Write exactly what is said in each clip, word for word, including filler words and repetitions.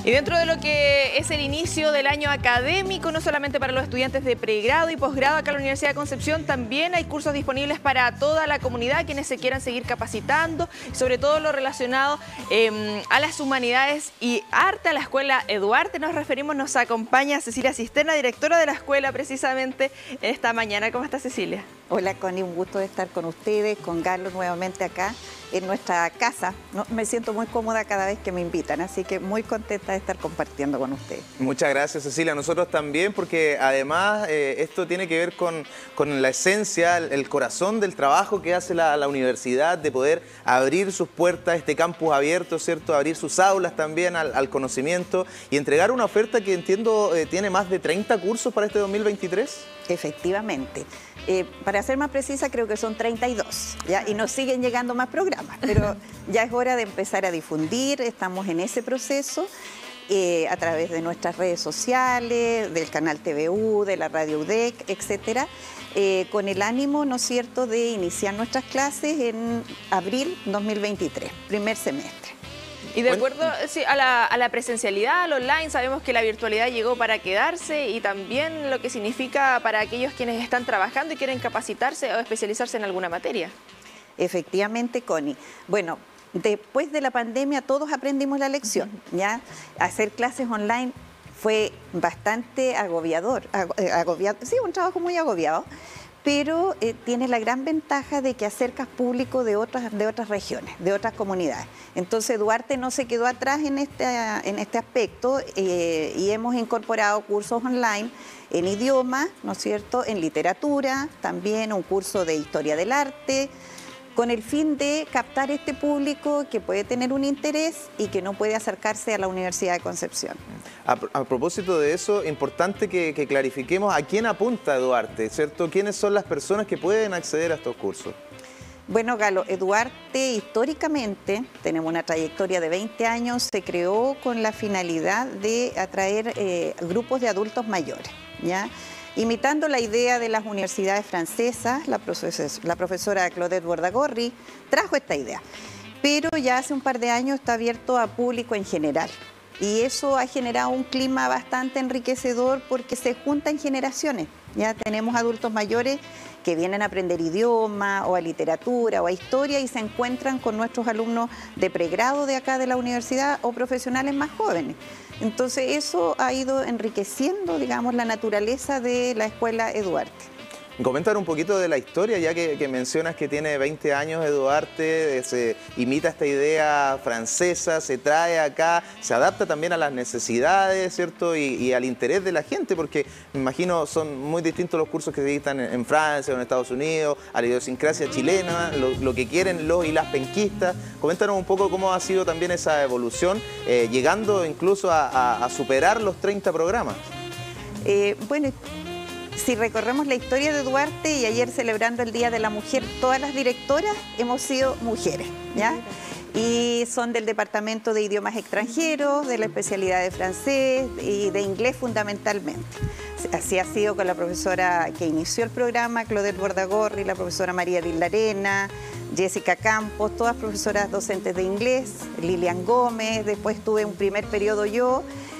Y dentro de lo que es el inicio del año académico, no solamente para los estudiantes de pregrado y posgrado acá en la Universidad de Concepción, también hay cursos disponibles para toda la comunidad, quienes se quieran seguir capacitando, sobre todo lo relacionado eh, a las humanidades y arte, a la Escuela Eduarte. Nos referimos, nos acompaña Cecilia Cisterna, directora de la escuela, precisamente esta mañana. ¿Cómo está, Cecilia? Hola, Connie, un gusto de estar con ustedes, con Carlos nuevamente acá en nuestra casa. No, me siento muy cómoda cada vez que me invitan, así que muy contenta de estar compartiendo con ustedes. Muchas gracias, Cecilia. Nosotros también, porque además eh, esto tiene que ver con, con la esencia, el, el corazón del trabajo que hace la, la universidad, de poder abrir sus puertas, este campus abierto, ¿cierto? Abrir sus aulas también al, al conocimiento y entregar una oferta que entiendo eh, tiene más de treinta cursos para este dos mil veintitrés. Efectivamente. Eh, para ser más precisa, creo que son treinta y dos, ¿ya? Y nos siguen llegando más programas, pero ya es hora de empezar a difundir, estamos en ese proceso eh, a través de nuestras redes sociales, del canal T V U, de la radio U D E C, etcétera, eh, con el ánimo, ¿no es cierto?, de iniciar nuestras clases en abril dos mil veintitrés, primer semestre. Y de acuerdo sí, a, la, a la presencialidad, al online, sabemos que la virtualidad llegó para quedarse y también lo que significa para aquellos quienes están trabajando y quieren capacitarse o especializarse en alguna materia. Efectivamente, Connie. Bueno, después de la pandemia todos aprendimos la lección, ¿ya? Hacer clases online fue bastante agobiador, agobiado, sí, un trabajo muy agobiado, pero eh, tiene la gran ventaja de que acercas público de otras, de otras regiones, de otras comunidades. Entonces Eduarte no se quedó atrás en este, en este aspecto eh, y hemos incorporado cursos online en idioma, ¿no es cierto?, en literatura, también un curso de historia del arte, con el fin de captar este público que puede tener un interés y que no puede acercarse a la Universidad de Concepción. A, a propósito de eso, importante que, que clarifiquemos a quién apunta Eduarte, ¿cierto? ¿Quiénes son las personas que pueden acceder a estos cursos? Bueno, Galo, Eduarte históricamente, tenemos una trayectoria de veinte años, se creó con la finalidad de atraer eh, grupos de adultos mayores, ¿ya? Imitando la idea de las universidades francesas, la, profesora, la profesora Claudette Bordagorri trajo esta idea, pero ya hace un par de años está abierto a público en general. Y eso ha generado un clima bastante enriquecedor porque se juntan generaciones. Ya tenemos adultos mayores que vienen a aprender idioma o a literatura o a historia y se encuentran con nuestros alumnos de pregrado de acá de la universidad o profesionales más jóvenes. Entonces eso ha ido enriqueciendo, digamos, la naturaleza de la Escuela Eduarte. Comentar un poquito de la historia, ya que, que mencionas que tiene veinte años Eduarte, se imita esta idea francesa, se trae acá, se adapta también a las necesidades, ¿cierto? Y, y al interés de la gente, porque me imagino son muy distintos los cursos que se dictan en, en Francia o en Estados Unidos, a la idiosincrasia chilena, lo, lo que quieren los y las penquistas. Coméntanos un poco cómo ha sido también esa evolución, eh, llegando incluso a, a, a superar los treinta programas. Eh, bueno, si recorremos la historia de Eduarte y ayer celebrando el Día de la Mujer, todas las directoras hemos sido mujeres, ¿ya? Y son del Departamento de Idiomas Extranjeros, de la especialidad de francés y de inglés fundamentalmente. Así ha sido con la profesora que inició el programa, Claudette Bordagorri, la profesora María Dillarena, Jessica Campos, todas profesoras docentes de inglés, Lilian Gómez, después tuve un primer periodo yo,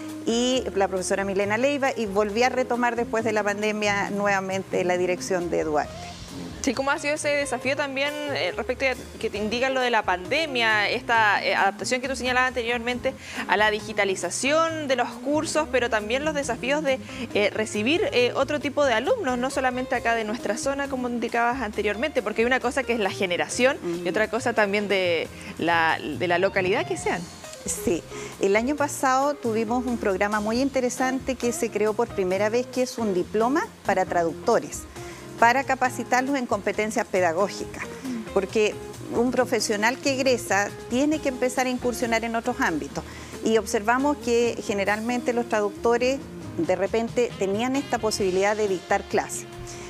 y la profesora Milena Leiva, y volví a retomar después de la pandemia nuevamente la dirección de Eduarte. Sí, ¿cómo ha sido ese desafío también eh, respecto a que te indican lo de la pandemia, esta eh, adaptación que tú señalabas anteriormente a la digitalización de los cursos, pero también los desafíos de eh, recibir eh, otro tipo de alumnos, no solamente acá de nuestra zona, como indicabas anteriormente, porque hay una cosa que es la generación uh-huh. y otra cosa también de la, de la localidad que sean? Sí, el año pasado tuvimos un programa muy interesante que se creó por primera vez, que es un diploma para traductores, para capacitarlos en competencias pedagógicas, porque un profesional que egresa tiene que empezar a incursionar en otros ámbitos. Y observamos que generalmente los traductores de repente tenían esta posibilidad de dictar clases.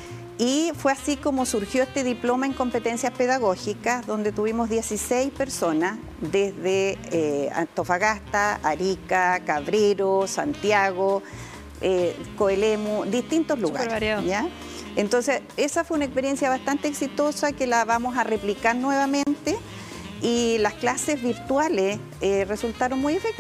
Y fue así como surgió este diploma en competencias pedagógicas, donde tuvimos dieciséis personas desde eh, Antofagasta, Arica, Cabrero, Santiago, eh, Coelemu, distintos lugares, ¿ya? Entonces, esa fue una experiencia bastante exitosa que la vamos a replicar nuevamente y las clases virtuales eh, resultaron muy efectivas.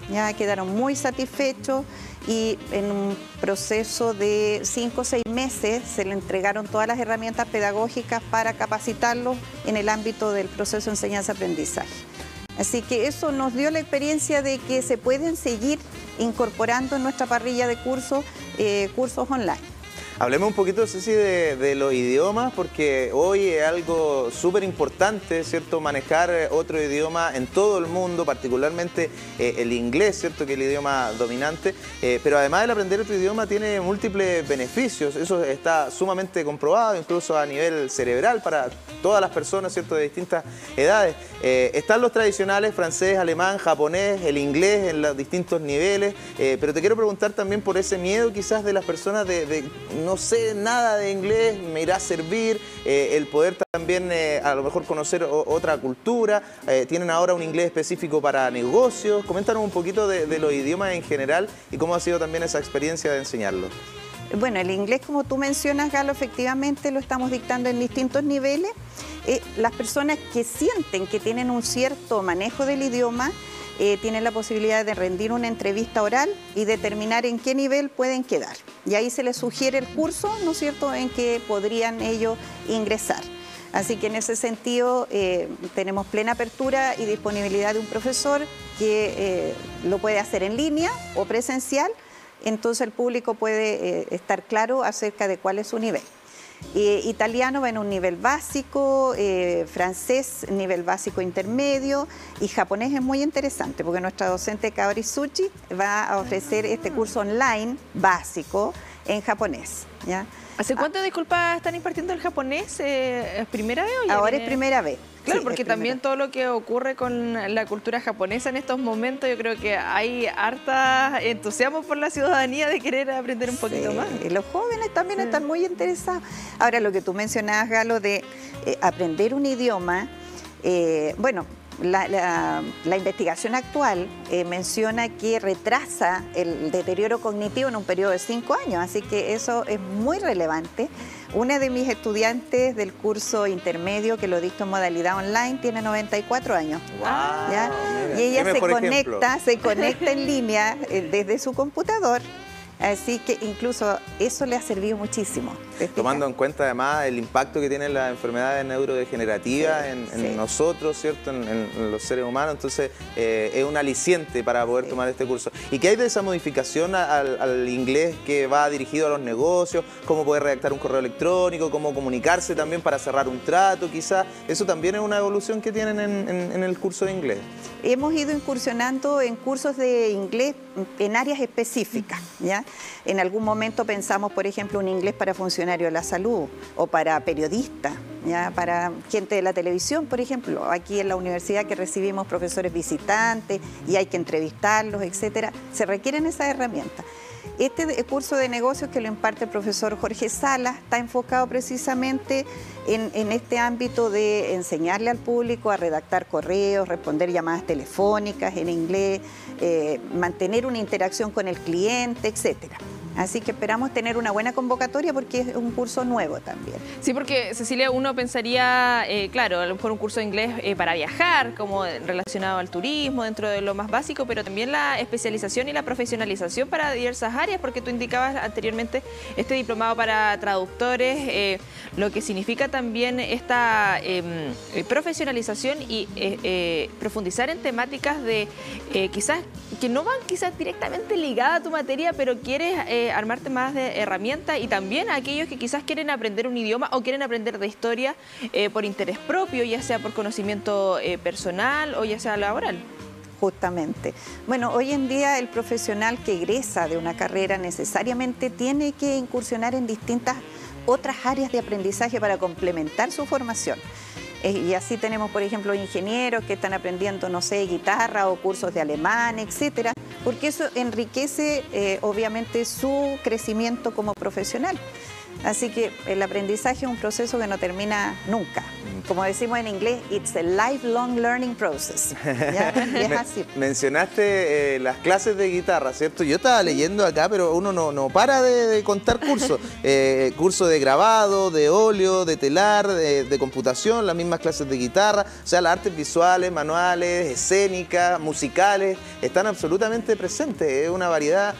ya quedaron muy satisfechos y en un proceso de cinco o seis meses se le entregaron todas las herramientas pedagógicas para capacitarlos en el ámbito del proceso de enseñanza-aprendizaje. Así que eso nos dio la experiencia de que se pueden seguir incorporando en nuestra parrilla de cursos, eh, cursos online. Hablemos un poquito, Ceci, de, de los idiomas, porque hoy es algo súper importante, ¿cierto? Manejar otro idioma en todo el mundo, particularmente eh, el inglés, ¿cierto? Que es el idioma dominante, eh, pero además el aprender otro idioma tiene múltiples beneficios, eso está sumamente comprobado, incluso a nivel cerebral para todas las personas, ¿cierto? De distintas edades. Eh, están los tradicionales, francés, alemán, japonés, el inglés en los distintos niveles, eh, pero te quiero preguntar también por ese miedo quizás de las personas de... de no sé nada de inglés, me irá a servir, eh, el poder también eh, a lo mejor conocer o, otra cultura, eh, tienen ahora un inglés específico para negocios. Coméntanos un poquito de, de los idiomas en general y cómo ha sido también esa experiencia de enseñarlo. Bueno, el inglés, como tú mencionas, Galo, efectivamente lo estamos dictando en distintos niveles. Eh, las personas que sienten que tienen un cierto manejo del idioma, Eh, tienen la posibilidad de rendir una entrevista oral y determinar en qué nivel pueden quedar. Y ahí se les sugiere el curso, ¿no es cierto?, en que podrían ellos ingresar. Así que en ese sentido eh, tenemos plena apertura y disponibilidad de un profesor que eh, lo puede hacer en línea o presencial, entonces el público puede eh, estar claro acerca de cuál es su nivel. Eh, italiano va en un nivel básico, eh, francés nivel básico intermedio y japonés es muy interesante porque nuestra docente Kaori Tsuchi va a ofrecer este curso online básico en japonés, ¿ya? ¿Hace cuánto, ah, disculpa, están impartiendo el japonés? Eh, ¿Es primera vez o ya Ahora viene? es primera vez. Claro, Sí, porque también todo lo que ocurre con la cultura japonesa en estos momentos, yo creo que hay harta entusiasmo por la ciudadanía de querer aprender un poquito sí, más. Y los jóvenes también Sí. están muy interesados. Ahora, lo que tú mencionabas, Galo, de eh, aprender un idioma, eh, bueno, la, la, la investigación actual eh, menciona que retrasa el deterioro cognitivo en un periodo de cinco años, así que eso es muy relevante. Una de mis estudiantes del curso intermedio, que lo dicto en modalidad online, tiene noventa y cuatro años. Wow, ¿Ya? mira, Y ella qué se mejor conecta, ejemplo. se conecta en línea eh, desde su computador. Así que incluso eso le ha servido muchísimo. Tomando en cuenta además el impacto que tienen las enfermedades neurodegenerativas sí, en, en sí. nosotros, ¿cierto? En, en los seres humanos, entonces eh, es un aliciente para poder sí. tomar este curso. ¿Y qué hay de esa modificación al, al inglés que va dirigido a los negocios? ¿Cómo poder redactar un correo electrónico? ¿Cómo comunicarse también para cerrar un trato quizás? ¿Eso también es una evolución que tienen en, en, en el curso de inglés? Hemos ido incursionando en cursos de inglés en áreas específicas, ¿ya? En algún momento pensamos, por ejemplo, un inglés para funcionarios de la salud o para periodistas, ¿ya? Para gente de la televisión, por ejemplo. Aquí en la universidad que recibimos profesores visitantes y hay que entrevistarlos, etcétera, se requieren esas herramientas. Este curso de negocios que lo imparte el profesor Jorge Salas está enfocado precisamente en, en este ámbito de enseñarle al público a redactar correos, responder llamadas telefónicas en inglés, eh, mantener una interacción con el cliente, etcétera. Así que esperamos tener una buena convocatoria porque es un curso nuevo también. Sí, porque Cecilia, uno pensaría, eh, claro, a lo mejor un curso de inglés eh, para viajar, como relacionado al turismo, dentro de lo más básico, pero también la especialización y la profesionalización para diversas áreas, porque tú indicabas anteriormente este diplomado para traductores, eh, lo que significa también esta eh, profesionalización y eh, eh, profundizar en temáticas de eh, quizás que no van quizás directamente ligadas a tu materia, pero quieres eh, armarte más de herramientas, y también a aquellos que quizás quieren aprender un idioma o quieren aprender de historia eh, por interés propio, ya sea por conocimiento eh, personal o ya sea laboral. Justamente. Bueno, hoy en día el profesional que egresa de una carrera necesariamente tiene que incursionar en distintas otras áreas de aprendizaje para complementar su formación. Y así tenemos, por ejemplo, ingenieros que están aprendiendo, no sé, guitarra o cursos de alemán, etcétera, porque eso enriquece, eh, obviamente, su crecimiento como profesional. Así que el aprendizaje es un proceso que no termina nunca. como decimos en inglés, it's a lifelong learning process. ¿Ya? Y es así. Mencionaste eh, las clases de guitarra, ¿cierto? Yo estaba leyendo acá, pero uno no, no para de, de contar cursos. Eh, cursos de grabado, de óleo, de telar, de, de computación, las mismas clases de guitarra. O sea, las artes visuales, manuales, escénicas, musicales, están absolutamente presentes. Es una variedad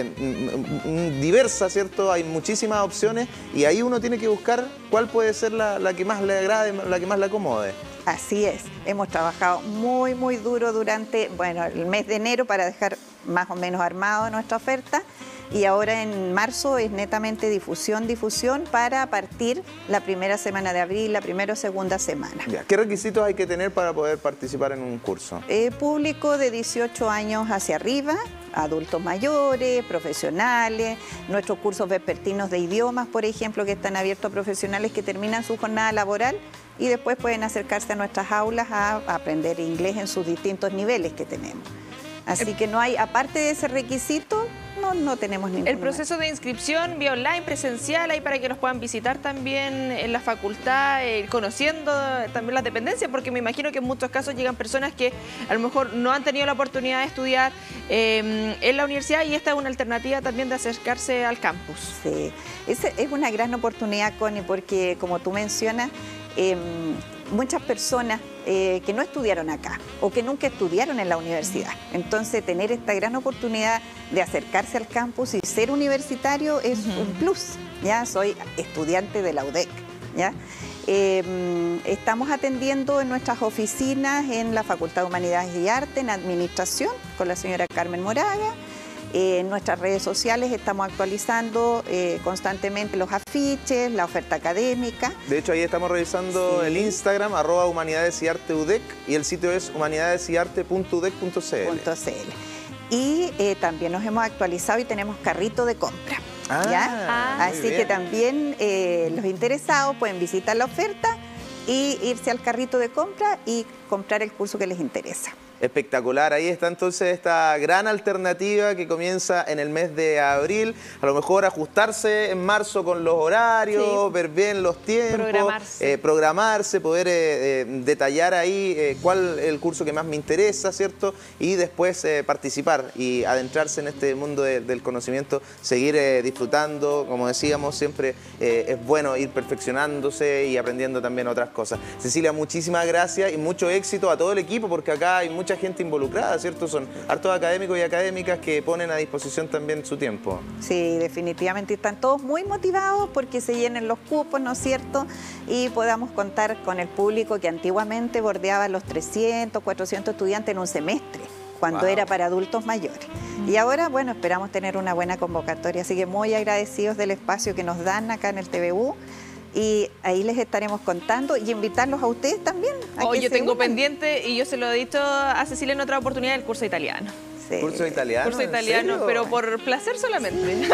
eh, diversa, ¿cierto? Hay muchísimas opciones y ahí uno tiene que buscar cuál puede ser la, la que más le agrade, la que más le acomode. Así es, hemos trabajado muy, muy duro durante, bueno, el mes de enero para dejar más o menos armado nuestra oferta y ahora en marzo es netamente difusión, difusión para partir la primera semana de abril, la primera o segunda semana. Ya. ¿Qué requisitos hay que tener para poder participar en un curso? Eh, público de dieciocho años hacia arriba, adultos mayores, profesionales, nuestros cursos vespertinos de idiomas, por ejemplo, que están abiertos a profesionales que terminan su jornada laboral y después pueden acercarse a nuestras aulas a aprender inglés en sus distintos niveles que tenemos. Así que no hay, aparte de ese requisito, no, no tenemos ningún. El proceso de inscripción vía online, presencial, ahí para que nos puedan visitar también en la facultad, eh, conociendo también las dependencias, porque me imagino que en muchos casos llegan personas que a lo mejor no han tenido la oportunidad de estudiar eh, en la universidad y esta es una alternativa también de acercarse al campus. Sí, es, es una gran oportunidad, Connie, porque como tú mencionas, eh, muchas personas eh, que no estudiaron acá o que nunca estudiaron en la universidad. Entonces, tener esta gran oportunidad de acercarse al campus y ser universitario es uh-huh. un plus. Ya soy estudiante de la U D E C. ¿Ya? Eh, estamos atendiendo en nuestras oficinas en la Facultad de Humanidades y Arte, en Administración, con la señora Carmen Moraga. Eh, en nuestras redes sociales estamos actualizando eh, constantemente los afiches, la oferta académica. De hecho, ahí estamos revisando sí. el Instagram, arroba Humanidades y Arte U D E C, y el sitio es humanidades y arte punto u d e c punto c l. Y eh, también nos hemos actualizado y tenemos carrito de compra. Ah, ¿ya? Ah, Así que también eh, los interesados pueden visitar la oferta y irse al carrito de compra y comprar el curso que les interesa. Espectacular, ahí está entonces esta gran alternativa que comienza en el mes de abril, a lo mejor ajustarse en marzo con los horarios, sí. ver bien los tiempos, programarse, eh, programarse poder eh, eh, detallar ahí eh, cuál es el curso que más me interesa, ¿cierto? Y después eh, participar y adentrarse en este mundo de, del conocimiento, seguir eh, disfrutando, como decíamos, siempre eh, es bueno ir perfeccionándose y aprendiendo también otras cosas. Cecilia, muchísimas gracias y mucho éxito a todo el equipo, porque acá hay mucha gente involucrada, ¿cierto? Son hartos académicos y académicas que ponen a disposición también su tiempo. Sí, definitivamente están todos muy motivados porque se llenen los cupos, ¿no es cierto? Y podamos contar con el público que antiguamente bordeaba los trescientos, cuatrocientos estudiantes en un semestre, cuando wow. era para adultos mayores. Mm. Y ahora, bueno, esperamos tener una buena convocatoria, así que muy agradecidos del espacio que nos dan acá en el T V U. Y ahí les estaremos contando y invitarlos a ustedes también. Oh, yo tengo unan. pendiente, y yo se lo he dicho a Cecilia en otra oportunidad, el curso italiano. Sí. ¿Curso italiano? Curso italiano, pero por placer solamente.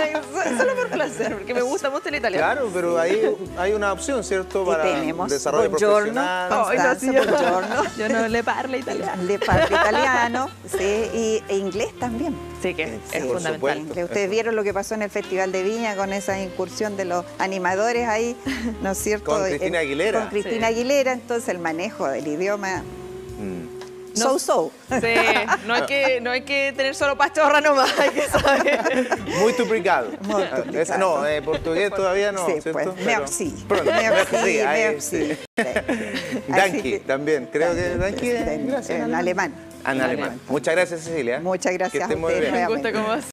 Solo por placer, porque me gusta mucho el italiano. Claro, pero ahí hay una opción, ¿cierto? Para tenemos desarrollo buongiorno, profesional. Oh, no, sí, yo, no, yo no le parlo italiano. Le parlo italiano, sí, y, e inglés también. Sí, que sí, es fundamental. Supuesto, ustedes vieron lo que pasó en el Festival de Viña con esa incursión de los animadores ahí, ¿no es cierto? Con Cristina Aguilera. Con Cristina sí. Aguilera, entonces el manejo del idioma... Mm. So, no, so. Sí, no hay que, no hay que tener solo pachorra nomás, hay que saber. Muy obrigado. Muy obrigado. No, eh, portugués todavía no, sí, ¿cierto? Pues, merci. Pronto. Merci, sí, ahí, merci. Sí. Danke también, creo que Danke en, en alemán. En alemán. Muchas gracias, Cecilia. Muchas gracias que a ustedes. Me gusta cómo